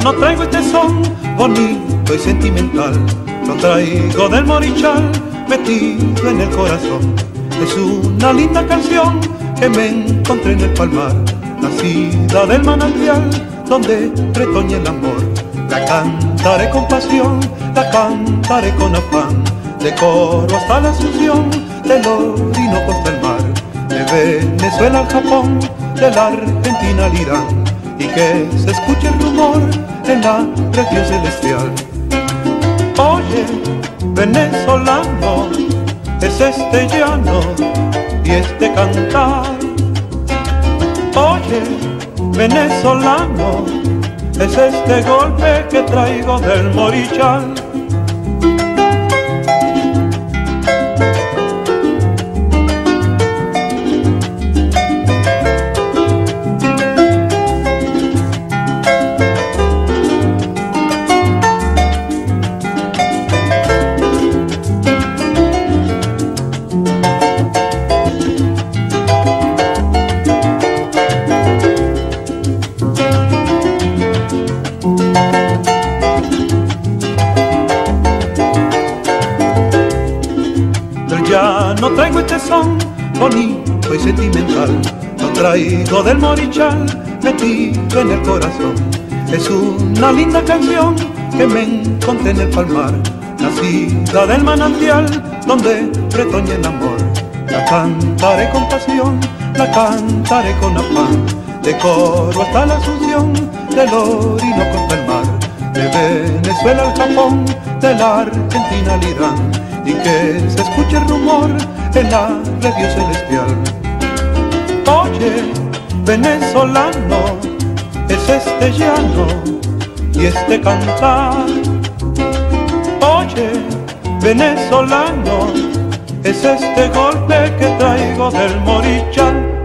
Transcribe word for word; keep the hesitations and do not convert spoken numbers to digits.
no traigo este son bonito y sentimental, lo traigo del Morichal, metido en el corazón. Es una linda canción que me encontré en el palmar, nacida del manantial donde retoña el amor. La cantaré con pasión, la cantaré con afán, de Coro hasta la Asunción, del Orinoco hasta el mar, de Venezuela al Japón, de la Argentina al Irán, y que se escuche el rumor en la región celestial. Oye, venezolano, es este llano y este cantar. Oye, venezolano, es este golpe que traigo del Morichal. Ya no traigo este son bonito y sentimental, lo traigo del Morichal, metido en el corazón. Es una linda canción que me encontré en el palmar, nacida del manantial donde retoña el amor. La cantaré con pasión, la cantaré con afán, de Coro hasta la Asunción, del Orinoco hasta el mar, de Venezuela al Japón, de la Argentina al Irán, y que se escuche el rumor en la región celestial. Oye, venezolano, es este llano y este cantar. Oye, venezolano, es este golpe que traigo del Morichal.